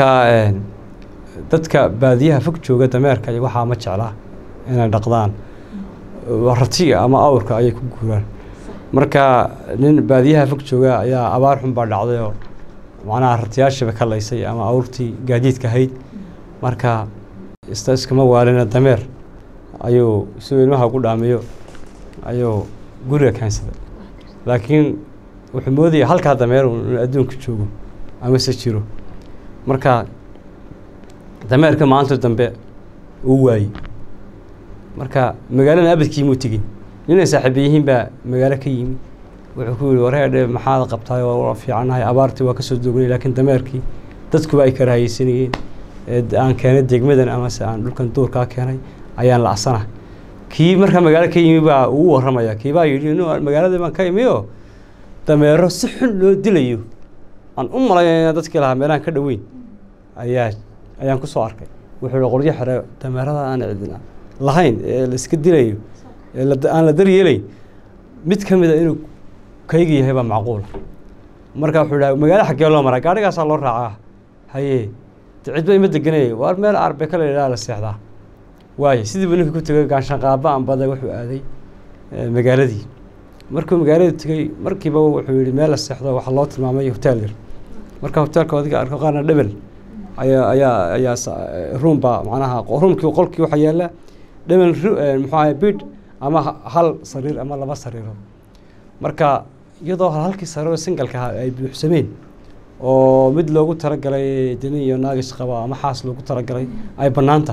dadka baadiyaha fog jooga dameerka iyo waxa ma jeclaa inay dhaqdaan wartiga ama awrka ay ku guuraan marka nin baadiyaha fog jooga ayaa abaar xun baa dhacday oo macnaha ratiyaasha ka laysay ama awrtii gaadiidka hayd marka iskama waalina dameer ayuu soo ilmaha ku dhaamiyo ayuu guriga keensaday laakiin wuxuu moodayay halka dameer uu adduunka joogo ama se jiro marka dameerka maanta dambe uu waayay marka magaalada abadkii muu tegin ninay saaxiib yihiin baa magaalo ka yimi wuxuu ku yiri wareedhe maxaad qabtaay waa fiicanahay abaartii waa ka soo doognay laakiin dameerkii dadku ay ka raayaysanayeen aan keenay degmadan ama se aan dhulkan duurka keenay ayaan la asana kii marka magaalo ka yimi baa uu waramaya kii baa yiri inuu magaalada baan ka yimiyo dameero si xun loo dilayo aan u malaynaa dadkii lahaa meelaan ka dhaweyn ayaa ayaan ku soo arkay wuxuu qoryo xire dameerada aan cidina lahayn la iska dilayo aan la daryeelay mid kamid ah inuu kayga yahay baa macquul marka wuxuu dhahay magaalo xagee loo maraa gaarigaas loo raacaa haye cid bay ma deganay war meel arbe kale ilaa la seexdaa waay sidii buu ku tagay gaanshan qaaba aan baday wuxuu aaday magaaladii markuu magaalada tagay markiiba wuxuu yiri meel la seexdo waxa loo tilmaamay hotel yar marka hotelka wadiga arko qaarna dhabel ayaa ayaa ayaa room ba macnaha roomkii qolkii waxa yaala dhabel muxuu ahay bed ama hal sariir ama laba sariiro marka iyadoo halkii sariiro singalka ay buuxsameen oo mid loogu talagalay dini iyo naagis qaba ama xaas loogu talagalay ay banaanta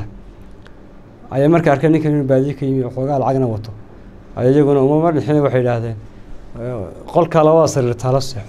ay markay arkeen ninkan inuu baadiye ka yimi xoogaa lacagna wato ay iyaguna uma dhixin waxay yiraahdeen qolka labada sariir taalo seex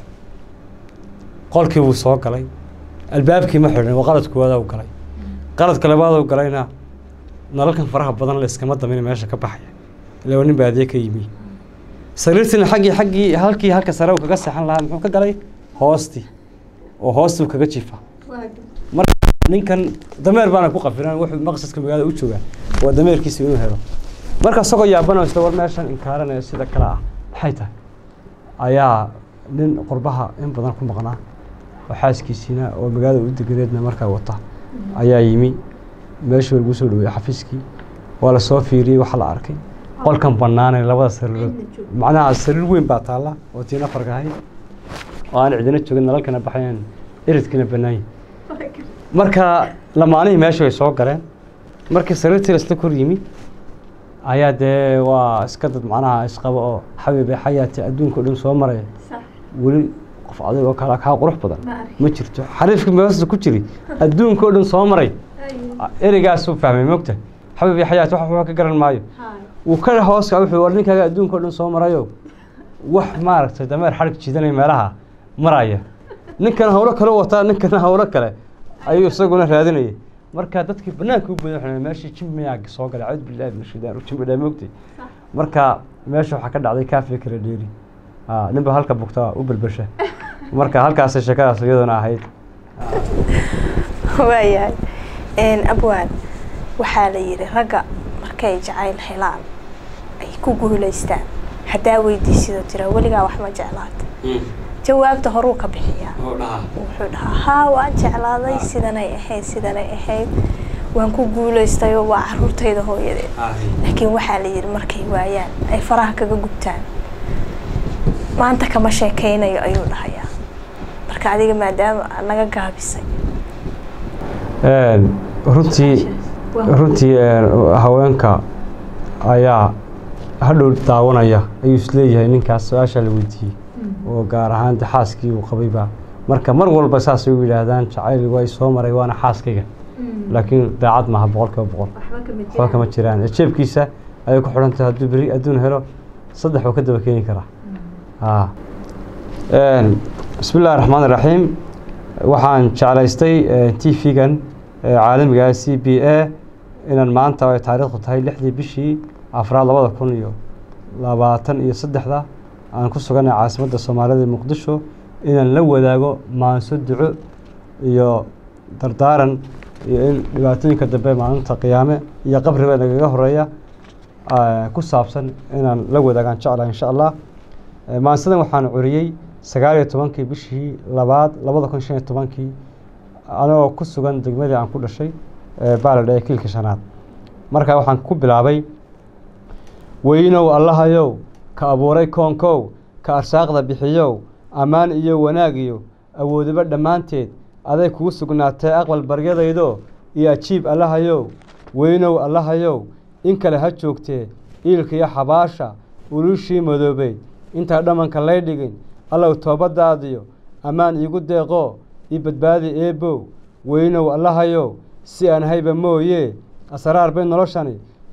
qolkii uu soo galay albaabkii ma xirin waa qaladku wada uu galay qaladka labaad uu galayna nalalkan faraha badan la iskama damin meesha ka baxaya ilaa nin baadiye ka yimi sariirtina xaqii xaqii halkii halka sare uu kaga saxan lahaa muxuu ka galay hoosti oo hoostu kaga jiifa marka ninkan dameer baana ku qafiran wuxuu maqsadka magaalada u joogaa waa dameerkiisa inuu helo marka asagoo yaabana isla war meeshan inkaaranaya sida kala ah maxay tahay ayaa nin qurbaha in badan ku maqnaa oo xaaskiisina oo magaalada u deganeedna markaa wata ayaa yimi meeshii lagu soo dhaweeyay xafiiskii waa la soo fiiriyay waxa la arkay qolkan banaanay labada sariirood macnaha sariir weyn baa taala oo tiina fargahay oo aan cidina joogin nalalkana baxayaan iridkina banaay marka lamaanihii meesha way soo galeen markii sariirtii isla kor yimi ayaa dee waa iska dad macnaha isqaba oo xabiibay xayaati adduunka dhan soo maray weli qof adag oo kala ka qurux badan ma jirto xariifka meesha ku jiri adduunka dhan soo maray erigaas uu fahmay mogta xabiibay xayaati waxa ka garan maayo uu ka hoos ka wuxuu warninkaaga adduunka dhan soo marayo wax maaragtay dameer xarig jiidanay meelaha maraya ninkan hawlo kale wata ninkan hawlo kale ayuu isaguna raadinayay marka dadkii banaanka u buuxinay meeshii jimmiyaag soo galay cid billaah mashidaan jimmiyaag moogtay marka meesha waxa ka dhacday kaafi kala dheeri ah ninba halka bugta u balbasha marka halkaas shaqadaas iyaduna ahayd waayahay een abwaan waxaa la yiri raga markay jacayl helaan ay ku guuleystaan hadaa weydiisido tira waligaa wax ma jeclaat jawaabta horuu ka bixiyaa wuxuu dhahaa haa waan jeclaaday sidanay ahayd sidanay ahayd waan ku guuleystay oo waa caruurtayda hooyadeed laakiin waxaa la yiri markay waayaan ay faraha kaga gubtaan maanta kama sheekeynayo ayuu dhahayaa marka adiga maadaama naga gaabisay een runtii runtii haweenka ayaa hadhow daawanaya ayuu isleeyahay ninkaas su'aasha la weydiiyey oo gaar ahaan xaaskii uu qabay ba marka mar walba saas ay yiraahdaan jacayl way soo maray waana xaaskayga laakiin daacad ma boqolkiiba boqol waxba kama jiraan jeebkiisa ay ku xirantahay hadduu bari adduun helo saddex oo ka daba keeni kara ah een bismillaahir rahmaanir rahiim waxaan jeclaystay T V-gan caalamiga C B A inaan maanta ay taariikhdu tahay lixdii bishii afraad labada kun iyo labaatan iyo saddexda aan ku suganay caasimadda Soomaaliyeed Muqdisho inaan la wadaago maanso duco iyo dardaaran iyo in dhibaatooyinka dambe maalinta qiyaame iyo qabriga nagaga horeeya ku saabsan inaan la wadaagaan jeclaa insha Allah maansadan waxaan curiyay sagaal iyo tobankii bishii labaad labada kun shan iyo tobankii anoo ku sugan degmadii aan ku dhashay baaladhe kiilka shanaad marka waxaan ku bilaabay weynow allahayow ka abuuray koonkow ka arsaaqda bixiyow ammaan iyo wanaag iyo awoodiba dhammaanteed aday kugu sugnaatay aqbal baryadaydo iyo ajiib allahayow weynow allahayow in kale ha joogtee iilka iyo xabaasha ulushii madoobeyd intaa dhammanka lay dhigin allow toobadaadiyo ammaan iigu deeqo ii badbaadi eebow weynow allahayow si aan hayba mooyee asraar bay noloshani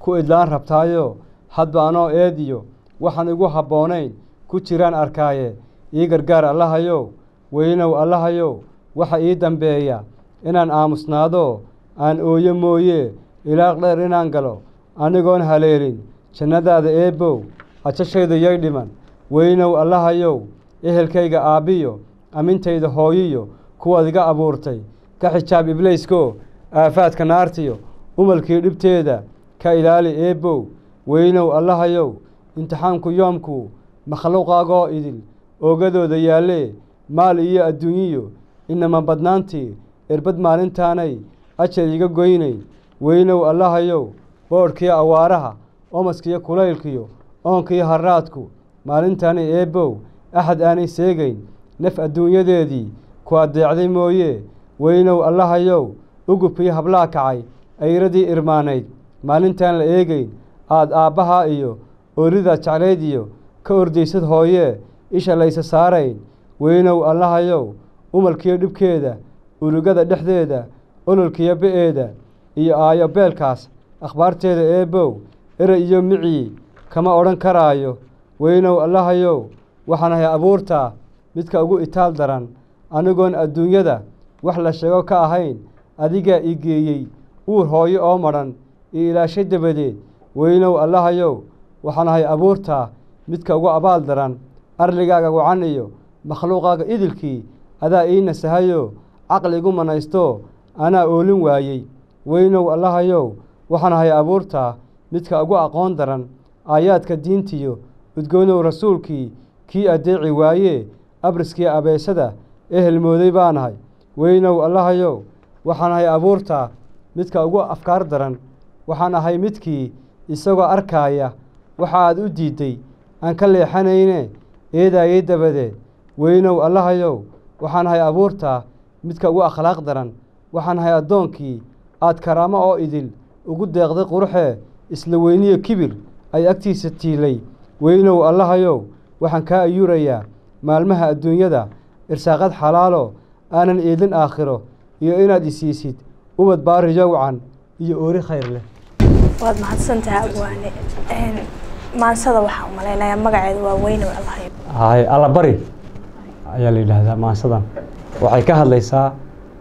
ku idlaan rabtaayo hadba anoo eediyo waxaan igu habboonayn ku jiraan arkaaye ii gargaar allahayow weynow allahayow waxa ii dambeeya inaan aamusnaado aan ooyo mooye ilaaq dheer inaan galo anigoon haleelin jannadaada eebbow hajashayda yay dhiman weynow allahayow ehelkayga aabbiyo amintayda hooyiyo kuwaad iga abuurtay ka xijaab ibliisko aafaadka naartiyo umalkii dhibteeda ka ilaali eebbow weynow allahayow imtixaanku yoomku makhluuqaagoo idil oogadooda yaallee maal iyo adduunyiyo inama badnaantii irbad maalintaanay ajar iga goynay weynow allahayow boodhkiyo awaaraha omaskiyo kulaylkiyo oonkiyo harraadku maalintaanay eebbow axad aanay seegayn naf adduunyadeedii ku addeecday mooye weynow allahayow ugubkiyo hablaa kacay ayradii irmaanayd maalintaan la eegayn aad aabbahaa iyo ooridaad jeclayd iyo ka ordaysad hooyee isha laysa saarayn weynow allahayow umalkiyo dhibkeeda ulugada dhexdeeda ololkiyo be'eeda iyo aayo beelkaas akhbaarteeda eebbow erey iyo micii kama odhan karaayo weynow allahayow waxaan ahay abuurtaa midka ugu itaal daran anigoon adduunyada wax la sheego ka ahayn adigaa ii geeyey uur hooyo oo madhan iyo ilaashay dabadeed weynow allahayow waxaan ahay abuurtaa midka ugu abaal daran arligaaga wacan iyo makhluuqaaga idilkii adaa ii nasahayo caqli igu manaysto anaa oolin waayey weynow allahayow waxaan ahay abuurtaa midka ugu aqoon daran aayaadka diintiyo udgoonow rasuulkii kii addeeci waayee abriskii abeesada ehel mooday baanahay weynow allahayow waxaan ahay abuurtaa midka ugu afkaar daran waxaan ahay midkii isagoo arkaaya waxa aad u diidday aan ka leexanayne eedaayay dabadeed weynow allahayow waxaan ahay abuurtaa midka ugu akhlaaq daran waxaan ahay addoonkii aad karaamo oo idil ugu deeqday quruxee isla weyniyo kibir ay agtiisa tiilay weynow allahayow waxaan kaa ayuurayaa maalmaha adduunyada irsaaqad xalaalo aanan eedin aakhiro iyo inaad isiisid ubad baari yowcan iyo oori khayr leh waad mahadsantahay abwaane maansada waxaan u malaynayaa magaceedu waa weynow allahayow hay alla bari ayaa la yidhaahdaa maansadan waxay ka hadlaysaa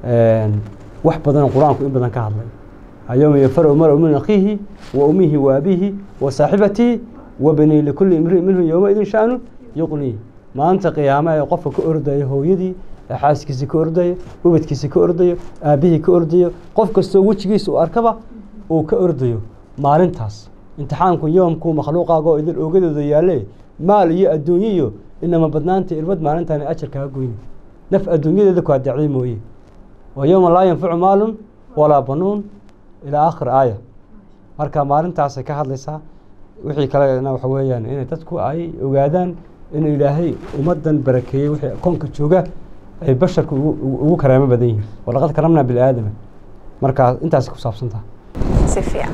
wax badan oo qur-aanku in badan ka hadlay ayowma yafaru maru min akhiihi wa ummihi wa abiihi wa saaxibatihi wa banii likulli imri'in minhum yowmaidin sha'nu yuqniih maanta qiyaama ee qofka ka ordaya hooyadii xaaskiisa ka ordaya ubadkiisa ka ordayo aabbihii ka ordayo qof kastoo wejigiisa uu arkaba uu ka ordayo maalintaas imtixaanku yoomku makhluuqaagoo idin oogadooda yaalle maal iyo adduunyiyo inama badnaanta irbad maalintaani ajar kaga goyni naf adduunyadeeda ku addeecday mooye wa yowma laa yanfacu maalun walaa banuun ilaa aakhir aaya marka maalintaasay ka hadlaysaa wixii kalena waxa weeyaan inay dadku ay ogaadaan in ilaahay ummadan barakeeyey wixii koonka jooga ay basharku ugu karaamo badan yihiin walaqad karamnaa bilaaadama markaa intaas ku saabsantaha si fiican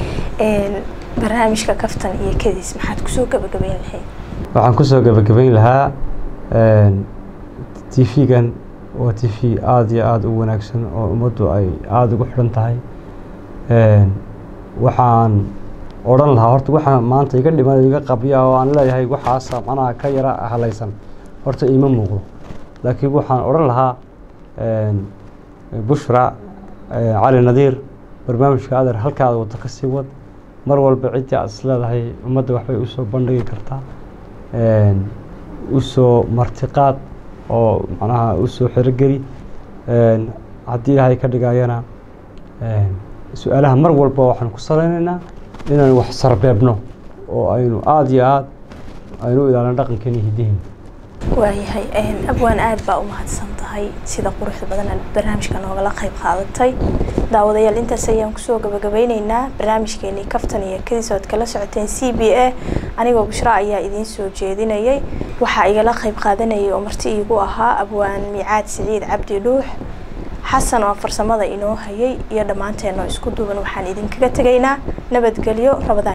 barnaamijka kaftan iyo kadiis maxaad kusoo gabagabayn lahayd waxaan kusoo gabagabayn lahaa t v-gan waa t v aada iyo aada u wanaagsan oo ummaddu ay aada ugu xidhan tahay waxaan odhan lahaa horta waxaa maanta iga dhiman iga qabya oo aan leeyahay waxaasa macnaha ka yara halaysan horta iima muuqdo laakiin waxaan odhan lahaa bushra cali nadiir barnaamijka adeer halkaada waddo ka sii wad mar walba ciddii aad is leedahay ummadda waxbay usoo bandhigi kartaa usoo martiqaad oo macnaha usoo xerogeli haddii ilaahay ka dhigayana su-aalaha mar walba waxaan ku salaynaynaa inaan wax sarbeebno oo aynu aada iyo aada aynu u ilaalino dhaqankeena hidihin waayahay abwaan aad baa u mahadsan tahay sida quruxda badan aad barnaamijka noogala qayb qaadatay daawadayaal intaas ayaan kusoo gabagabeyneynaa barnaamijkeenii kaftan iyo kadiis ood kala socoteen c b a anigoo bushra ayaa idiin soo jeedinayay waxaa igala qayb qaadanayay oo marti iigu ahaa abwaan miicaad siciid cabdi dhuux xasan oo farsamada inoo hayay iyo dhammaanteennoo isku duuban waxaan idinkaga tegaynaa nabadgelyo rabadaan